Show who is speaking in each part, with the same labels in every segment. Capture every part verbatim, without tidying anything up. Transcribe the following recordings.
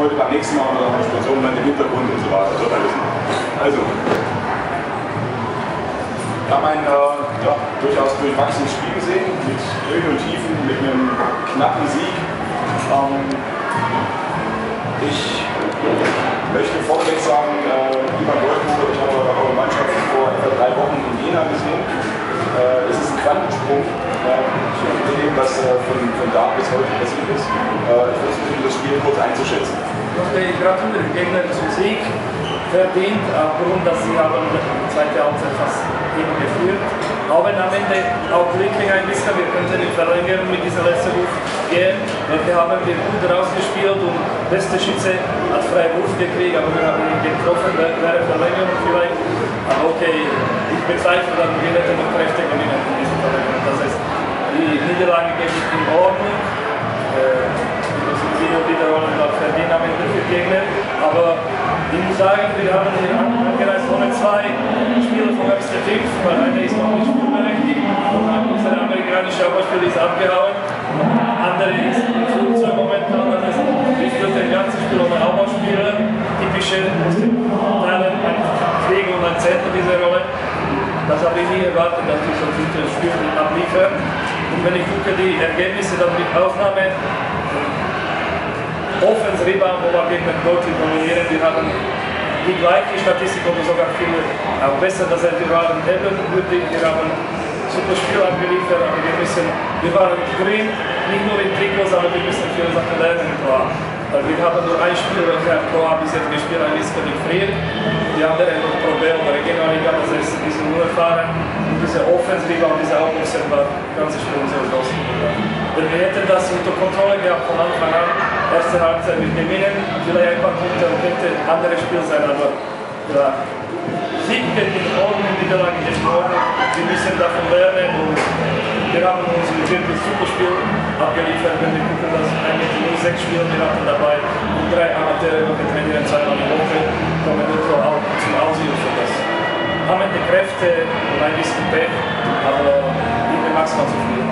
Speaker 1: heute beim nächsten Mal oder die Sponsoren dann im Hintergrund und so weiter. So alles. Also, wir haben ein äh, ja, durchaus durchwachsenes Spiel gesehen, mit Höhen und Tiefen, mit einem knappen Sieg. Ähm, ich möchte vorweg sagen, äh, Ivan Goldmüller, ich habe eure Mannschaft vor etwa drei Wochen in Jena gesehen. Äh, es ist ein Quantensprung äh, zu dem, was äh, von, von da bis heute passiert ist. Äh, ich versuche, das Spiel kurz einzuschätzen.
Speaker 2: Ich gratuliere den Gegner zum Sieg. Verdient, aufgrund, dass sie haben die zweite Halbzeit fast eben geführt. Aber am Ende auch glücklich ein bisschen, wir könnten in Verlängerung mit dieser letzten Wurf gehen. Wir haben wir gut rausgespielt und der beste Schütze hat freie Wurf gekriegt, aber wir haben ihn getroffen, wäre Verlängerung vielleicht. Aber okay, ich bezweifle, dass wir hätten noch Kräfte gewinnen in dieser Verlängerung. Das heißt, die Niederlage geht in Ordnung. Die Wiederholung hat verdient am Ende für Gegner, aber ich muss sagen, wir haben hier angereist ohne zwei Spieler vom F C fünf, weil einer ist noch nicht spielberechtigt und unser amerikanischer Oberspieler ist abgehauen. Andere ist im Flugzeug momentan, das heißt, ich spiele das ganze Spiel ohne Aufbauspieler, typische aus dem Teilen, ein Pflege und ein Zentrum diese Rolle. Das habe ich nie erwartet, dass wir so gute Spiele abliefern. Und wenn ich gucke die Ergebnisse, dann mit Ausnahme Offense Rebound, wo wir gegen den deutlich dominieren. Wir haben die gleiche Statistik oder sogar viel auch besser. Das heißt, wir waren ebenbürtig, wir haben super Spiel abgeliefert, aber wir müssen, wir waren grün, nicht nur in Trikots, aber wir müssen viele Sachen lernen. Weil wir haben nur ein Spiel, welcher Pro A bis jetzt gespielt hat, ist völlig friert. Die anderen noch Problem in der Regionalliga, das heißt, die sind nur erfahren. Und diese Offense Rebound, diese Aufwurf war ganz Spiel sehr groß. Wenn wir hätten das unter Kontrolle gehabt von Anfang an, erste Halbzeit mit gewinnen, vielleicht ein paar Punkte und könnte ein anderes Spiel sein, aber ja, Sieg geht in Ordnung, Niederlage geht in Ordnung, wir müssen davon lernen und wir haben uns wirklich super Spiel abgeliefert, wenn wir gucken, dass eigentlich nur sechs Spieler wir hatten dabei und drei Amateure, wir trainieren zweimal die Woche, kommen nur auch zum Aushilfe. Das haben die Kräfte und ein bisschen Pech, aber ich bin maximal zufrieden.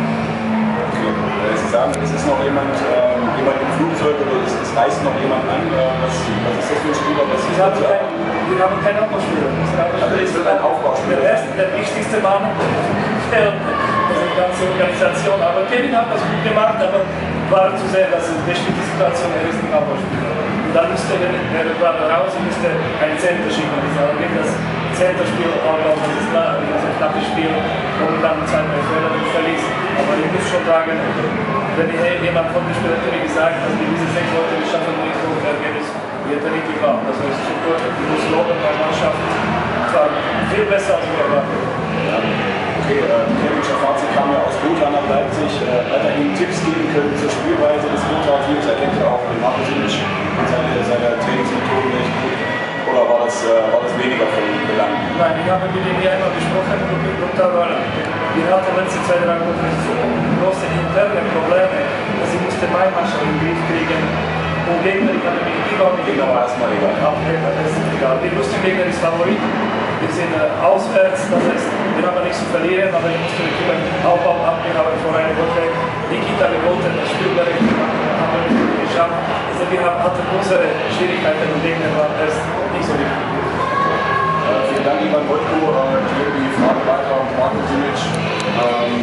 Speaker 1: Sie sagen, es ist noch jemand, äh, jemand im Flugzeug oder es, es reist noch jemand an. Äh, was, was ist das für ein Spieler? Was
Speaker 2: wir, haben kein, wir haben keinen Aufbauspieler.
Speaker 1: Also es wird ein Aufbauspieler.
Speaker 2: Der erste, der wichtigste Mann der, der ganze Organisation. Aber Kevin hat das gut gemacht, aber war zu sehr, dass es eine bestimmte Situation, er ist ein Aufbauspieler. Und dann müsste er, er war raus und müsste ein Center schicken. Also wenn das Centerspiel aufbaut, das ist klar, das ist ein knappes Spiel und dann zweimal Fehler und verliest. Aber ich muss schon sagen, wenn jemand von den Spielern gesagt hat, dass wir diese sechs Leute nicht schaffen, nicht so ein Ergebnis, wir hätten nicht geglaubt. Also es ist super, ich muss loben bei Mannschaft. Es war viel besser als wir erwartet.
Speaker 1: Ja. Okay, äh, Kevin Fazit kam ja aus Gotha nach Leipzig. Äh, hat er Ihnen Tipps geben können zur Spielweise des Gotha-Teams? Er kennt ja auch den Markovic und seine, seine Trainingsmethoden nicht gut. Oder war das, äh, war das weniger von Belang?
Speaker 2: Nein, ich habe mit ihm hier einmal gesprochen und mit Gotha war wir hatten letzte zwei, drei Wochen so große interne Probleme, dass ich musste meine Mannschaft in den Griff kriegen. Und Gegner, ich habe mich überhaupt nicht
Speaker 1: egal. Erstmal egal.
Speaker 2: Das ist egal. Wir wussten, Gegner ist Favorit. Wir sind äh, auswärts, das heißt, wir haben nichts zu verlieren, aber ich musste mit dem Aufbau abgehauen vor einer Woche. Nikita geboten, das Spielberechtigung haben wir nicht geschafft. Also wir haben, hatten unsere Schwierigkeiten und Gegner waren erst nicht so wichtig.
Speaker 1: Äh, vielen Dank, Ivan Wojtko. Äh, ich gebe die Frage weiter an Marko Simic. Ähm,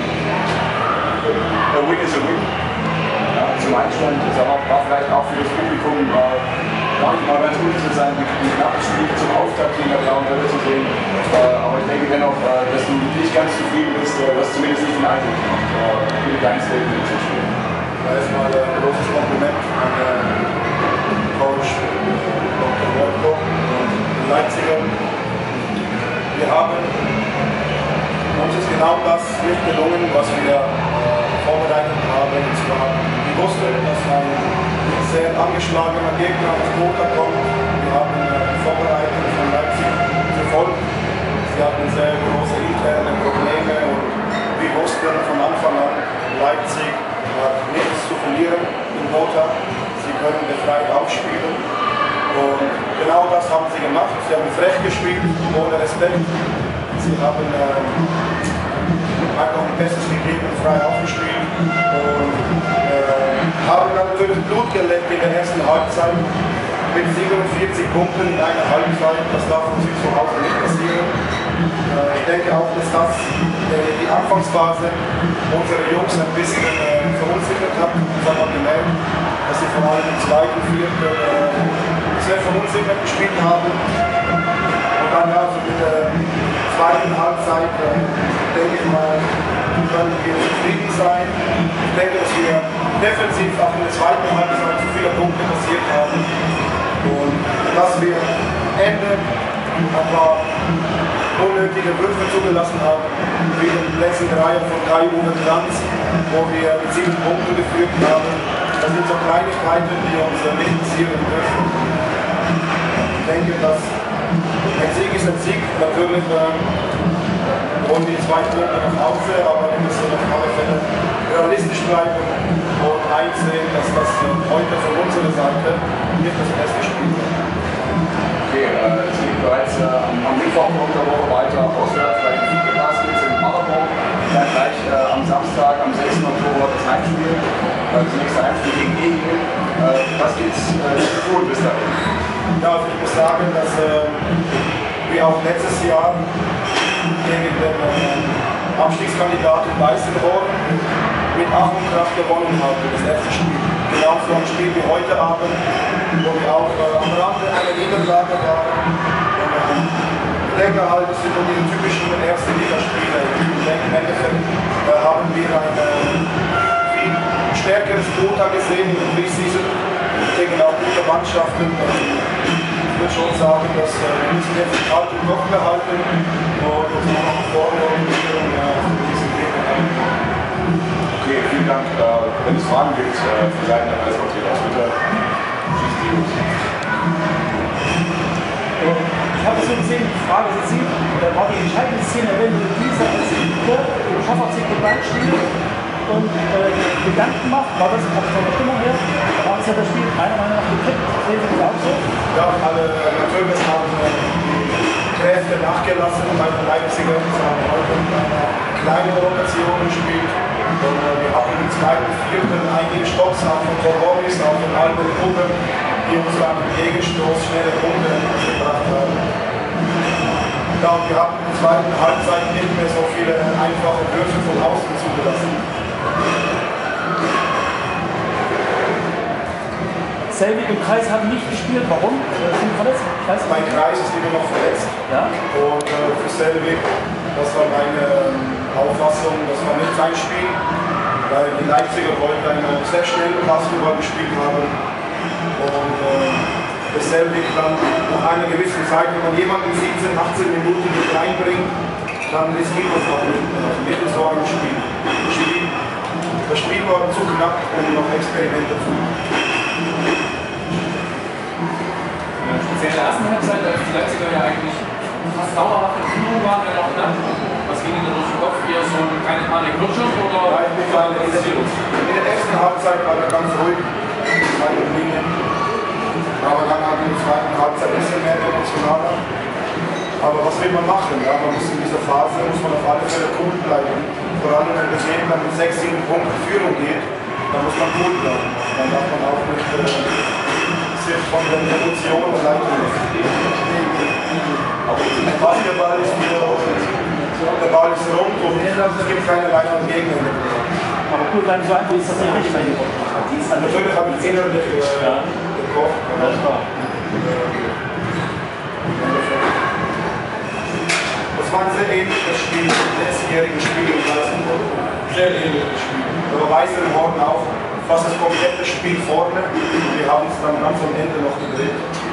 Speaker 1: a win is a win. Ja, zum Einstand ist aber war vielleicht auch für das Publikum äh, gar nicht mal ganz uninteressant, ein knappes Spiel zum Auftakt in der blauen Welle zu sehen. Äh, aber ich denke dennoch, äh, dass du nicht ganz zufrieden bist, äh, was zumindest nicht den Eindruck gemacht. Äh, Viele kleine Statements zum Spiel.
Speaker 3: Erstmal ein großes Kompliment an den Coach Doktor Wojtko und den Leipziger. Wir haben uns ist genau das nicht gelungen, was wir äh, vorbereitet haben. Und zwar, wir wussten, dass ein sehr angeschlagener Gegner aus Gotha kommt. Wir haben äh, die Vorbereitung von Leipzig verfolgt. Sie hatten sehr große interne Probleme und wir wussten von Anfang an, Leipzig hat nichts zu verlieren in Gotha. Sie können befreit aufspielen. Und genau das haben sie gemacht. Sie haben frech gespielt, ohne Respekt. Sie haben äh, einfach ein Bestes gegeben, frei aufgespielt und äh, haben dann natürlich Blut geleckt in der ersten Halbzeit mit siebenundvierzig Punkten in einer Halbzeit. Das darf uns zu Hause nicht passieren. Ich denke auch, dass das die Anfangsphase unsere Jungs ein bisschen verunsichert hat. Das haben wir gemerkt, dass sie vor allem im zweiten, vierten sehr verunsichert gespielt haben. Und dann also mit der zweiten Halbzeit, denke ich mal, können wir zufrieden sein. Ich denke, dass wir defensiv auch in der zweiten Halbzeit zu viele Punkte kassiert haben. Und dass wir Ende ein paar unnötige Würfe zugelassen haben, wie den letzten Dreier von Kai Uwe Kranz, wo wir mit sieben Punkten geführt haben. Das sind so Kleinigkeiten, die uns nicht passieren dürfen. Ich denke, dass ein Sieg ist ein Sieg. Natürlich äh, wollen wir die zwei Punkte nach Hause, aber wir müssen auf alle Fälle realistisch bleiben und einsehen, dass das äh, heute von unserer Seite nicht das beste Spiel ist.
Speaker 1: Okay, äh, es geht bereits äh, am Mittwoch und der Woche weiter auswärts bei den Fieke Baskets in Paderborn. Dann gleich äh, am Samstag, am sechsten Oktober das Heimspiel, äh, das nächste Heimspiel gegen Egel. Äh, was geht's äh, zu tun bis dahin?
Speaker 3: Ja, also ich muss sagen, dass äh, wir auch letztes Jahr gegen den äh, Abstiegskandidaten Weißenhorn mit Ach und Kraft gewonnen haben, das letzte Spiel. Genauso ein Spiel wie heute Abend, wo wir auch äh, am Rande einer Niederlage waren. Und, äh, ich denke halt, das sind so die typischen erste Ligaspiele. Ich denke, im Endeffekt äh, haben wir ein äh, viel stärkeres Quota gesehen in der Preseason gegen auch gute Mannschaften. Ich würde schon sagen, dass äh, wir müssen jetzt den kalten Kopf behalten und uns noch nach vorne orientieren. Ja,
Speaker 1: Okay, vielen Dank. Äh, wenn es Fragen gibt, äh, von Seiten der Pressevertreter auf Twitter, schießt die los.
Speaker 4: Ich habe so gesehen, die Frage ist jetzt, äh, war die entscheidende Szene, wenn du diese als im Schafferzirkel spielt und äh, Gedanken macht, war das auch von der Stimmung her, da war es ja das Spiel meiner Meinung nach gekippt. Sehen Sie das auch so?
Speaker 3: Ja, alle natürlich haben äh, die Kräfte nachgelassen bei den Leipziger. Sie haben heute eine kleine Rotation gespielt. Und, äh, wir haben im zweiten, vierten einige Stopps auch von Torboris, auch von Albert Gruppe, die uns dann im Gegenstoß schnelle Punkte gebracht haben. Ja, und wir haben in der zweiten Halbzeit nicht mehr so viele einfache Würfe von außen zugelassen.
Speaker 4: Selvig und Kreis haben nicht gespielt. Warum? Äh, sind verletzt?
Speaker 3: Mein Kreis ist immer noch verletzt.
Speaker 4: Ja?
Speaker 3: Und äh, für Selvig, das war meine ähm, Auffassung, das war nicht sein Spiel, weil die Leipziger wollten einen sehr schnellen Basketball gespielt haben. Und äh, für Selvig dann nach einer gewissen Zeit, wenn man jemanden siebzehn, achtzehn Minuten mit reinbringt, dann riskiert man es auch nicht. Also nicht so ein Spiel. Das Spiel, das Spiel war zu knapp, um noch Experimente zu machen.
Speaker 5: Speziell in der ersten Halbzeit, als die Leipziger ja eigentlich fast dauerhaft in Führung waren, ja noch dann. Was ging Ihnen durch den Kopf? Eher so eine kleine Panik Wirtschaft oder?
Speaker 3: Nein, ich meine, in, der, in der ersten Halbzeit war er ganz ruhig, meine Linie. Aber dann haben wir in der zweiten Halbzeit ein bisschen mehr emotionaler. Aber was will man machen? Ja? Man muss in dieser Phase muss man auf alle Fälle cool bleiben. Vor allem wenn das Leben dann mit sechs, sieben Punkten Führung geht, dann muss man cool bleiben. Dann darf man auch nicht äh, von den Emotionen leiten lassen. Der Basketball ist wieder, der Ball ist rund und es gibt keine weiteren Gegner.
Speaker 4: Aber cool bleiben so einfach ist das nicht richtig bei dir.
Speaker 3: Natürlich habe ich innerlich äh, gekocht.
Speaker 4: Das war.
Speaker 3: Das war ein sehr ähnliches Spiel, das letztjährige Spiel in Weißenhorn. Sehr ähnliches Spiel. Aber Weißenhorn auch fast das komplette Spiel vorne. Wir haben es dann ganz am Ende noch gedreht.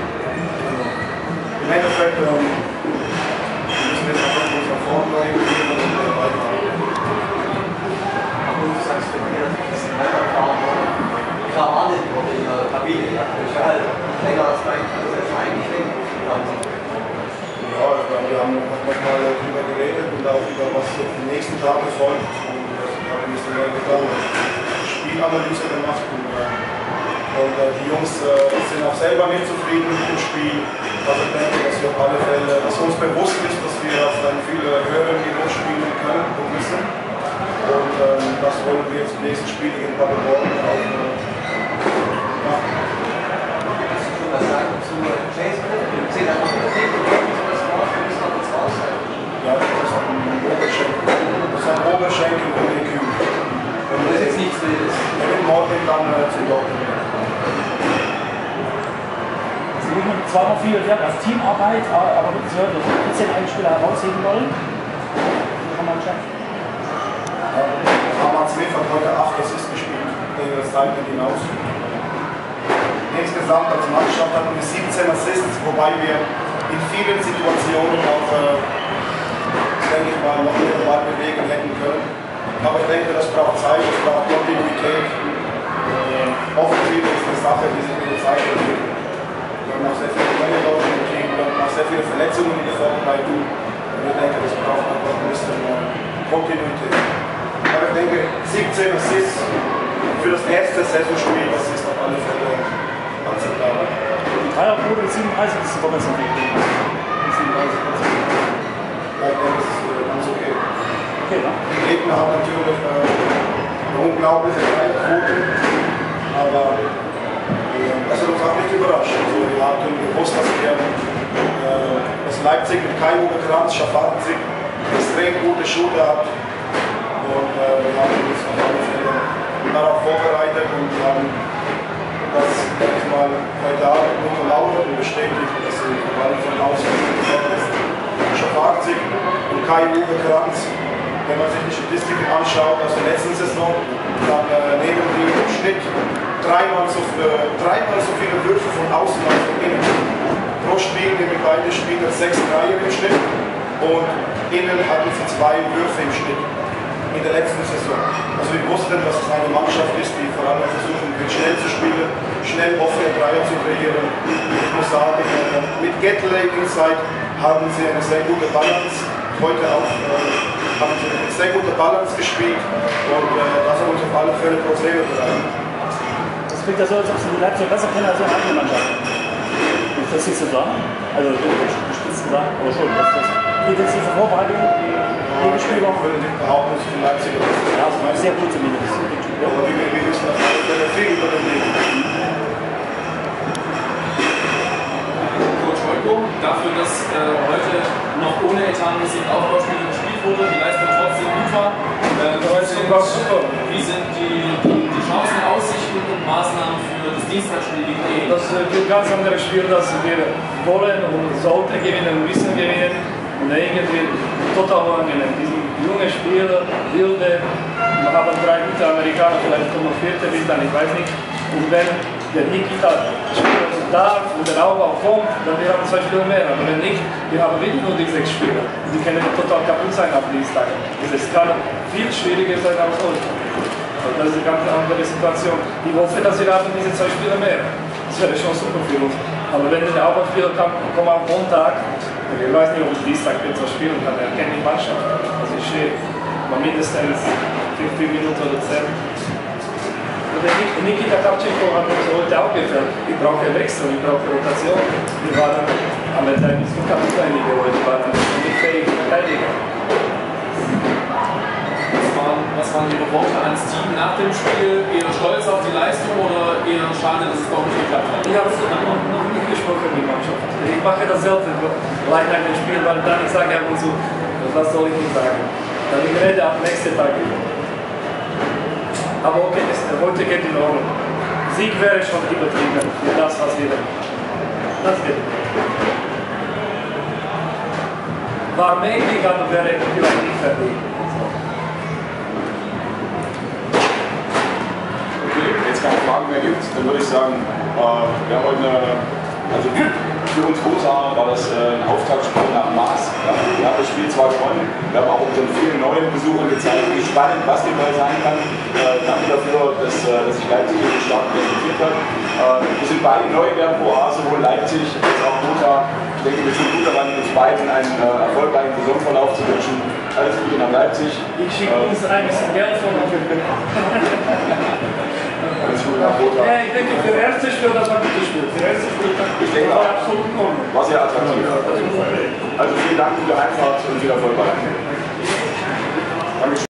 Speaker 3: Im Endeffekt ähm, müssen wir jetzt einfach uns nach vorne orientieren und äh, weitermachen.
Speaker 6: Du sagst, wenn wir das ein bisschen weiter fahren wollen, klar war nicht über die äh, Kabine, ja, ich war halt länger als mein, also das war eigentlich länger.
Speaker 3: Ja, wir haben nochmal darüber geredet und auch über was für die nächsten Tage folgt. Und das hat ein bisschen mehr getan. Spielanalyse gemacht und, äh, und äh, die Jungs äh, sind auch selber nicht zufrieden mit dem Spiel. Also ich denke, dass wir auf alle Fälle, dass uns bewusst ist, dass wir auf einem viel höheren Niveau spielen können und müssen. Und ähm, das wollen wir jetzt im nächsten Spiel gegen Paderborn auch äh,
Speaker 4: war noch viel Wert auf Teamarbeit, aber wirklich so, dass wir einen Spieler herausheben wollen. Kann man schaffen.
Speaker 3: Hammer zwei hat heute acht Assists gespielt, das zeigt nicht hinaus. Insgesamt als Mannschaft hatten wir siebzehn Assists, wobei wir in vielen Situationen auch, äh, denke ich mal, noch mehr Ball bewegen hätten können. Aber ich denke, das braucht Zeit, das braucht Kontinuität. Äh, Offensiv ist eine Sache, die sich mit der Zeit entwickelt. Wir haben noch sehr viele neue Leute im Team, wir haben noch sehr viele Verletzungen in der Vorbereitung. Und ich denke, das braucht einfach ein bisschen äh, Kontinuität. Aber ich denke, siebzehn Assists für das erste Saisonspiel, das ist auf alle Fälle akzeptabel.
Speaker 4: Die Dreierquote mit siebenunddreißig ist sogar besser. siebenunddreißig Prozent.
Speaker 3: Ja, ich denke, das ist äh, ganz okay.
Speaker 4: Okay, ne?
Speaker 3: Die Gegner haben natürlich äh, eine unglaubliche Dreierquote, aber äh, das hat uns auch nicht überrascht. Also, wir haben gewusst, dass wir äh, dass Leipzig mit Kai Uwe Kranz, Schafazik extrem gute Shooter hat. Und äh, wir haben uns auf alle Fälle darauf vorbereitet und haben das, denke ich mal, heute Abend unterlaufen und bestätigt, dass sie gerade von außen ist. Schafazik und Kai Uwe Kranz, wenn man sich die Statistiken anschaut, aus der letzten Saison, dann äh, nehmen die im Schnitt dreimal so, äh, dreimal so viele Würfe von außen als von innen. Pro Spiel nehmen beide Spieler sechs Dreier im Schnitt und innen hatten sie zwei Würfe im Schnitt. In der letzten Saison. Also wir wussten, dass es eine Mannschaft ist, die vor allem versuchen wird, schnell zu spielen, schnell offene Dreier zu kreieren. Ich muss sagen, mit Gatley Inside haben sie eine sehr gute Balance. Heute auch äh, haben sie eine sehr gute Balance gespielt und äh, das hat uns auf alle Fälle Probleme bereitet.
Speaker 4: Das klingt ja so, als ob sie die Leipzig besser kennen als ihre eigene Mannschaft. Ist das nicht so sagen? Also, gespitzt gesagt, aber schon. Das ist das intensive Vorbereitung.
Speaker 3: Ich würde nicht behaupten, dass die Leipziger das ist.
Speaker 4: Ja, also sehr gut zumindest.
Speaker 3: Aber wir, wir wissen auf alle Fälle viel über den Weg.
Speaker 5: Coach Holko, dafür, dass äh, heute noch ohne Etatmusik Aufbauspiele gespielt wurde, die Leistung trotzdem gut war. Äh, wie, sind, wie sind die, die, die Chancen, Aussichten und Maßnahmen für das Dienstagsspiel gegen E?
Speaker 2: Das ist ein ganz anderes Spiel, das wir wollen und sollten gewinnen, müssen gewinnen. Und irgendwie total angenehm. Diese junge Spieler, wilde, wir haben drei gute Amerikaner, vielleicht kommen vierte bis dann, ich weiß nicht. Und wenn der Nikita spielen darf und der Aufbau kommt, dann wir haben zwei Spieler mehr. Aber wenn nicht, wir haben wirklich nur die sechs Spieler. Die können total kaputt sein ab Dienstag. Es kann viel schwieriger sein als heute. Das ist eine ganz andere Situation. Ich hoffe, dass wir haben diese zwei Spieler mehr. Das wäre schon super für uns. Aber wenn der Aufbauspieler kommt am Montag, ich weiß nicht, ob ich Dienstag etwas spielen kann, er kennt die Mannschaft. Also ich stehe mal mindestens fünfzehn Minuten oder zehn. Und der Nikita Kravchenko hat uns heute auch gefällt. Ich brauche Wechsel, ich brauche Rotation. Wir waren am Ende ein bisschen kaputt einige heute, wir waren nicht fähig Verteidiger.
Speaker 5: Was waren Ihre Worte ans Team nach dem Spiel? Eher stolz auf die Leistung oder eher schade, dass es doch nicht geklappt hat?
Speaker 2: Ich habe es noch, noch nicht gesprochen mit der Mannschaft. Ich mache das selten, gleich nach dem Spiel, weil dann ich sage ab und zu, was soll ich nicht sagen. Dann ich rede am nächsten Tag. Aber okay, das, heute geht in Ordnung. Sieg wäre schon übertrieben für das, was wir das geht. War möglich, aber wäre vielleicht nicht fertig.
Speaker 1: Jetzt keine Fragen mehr gibt, dann würde ich sagen, äh, wir haben heute eine, also für uns Rosa war das äh, ein Auftaktspiel nach Maß. Ja. Wir haben das Spiel zwar gewonnen, wir haben auch unseren vielen neuen Besuchern gezeigt, wie spannend Basketball sein kann. Äh, danke dafür, dass, äh, dass sich Leipzig so stark präsentiert hat. Äh, wir sind beide neu in der Pro A, sowohl Leipzig als auch Rosa. Ich denke, wir sind gut daran, uns beiden einen äh, erfolgreichen Saisonverlauf zu wünschen. Alles Gute nach Leipzig.
Speaker 2: Ich schicke uns ein bisschen Geld von uns. Ja, ich denke, für das erste Spiel, das war ein gutes Spiel. Für das erste Spiel,
Speaker 1: ich denke,
Speaker 2: war absolut in Ordnung.
Speaker 1: War sehr attraktiv. Also vielen Dank, gute Einfahrt und viel Erfolg weiterhin. Dankeschön.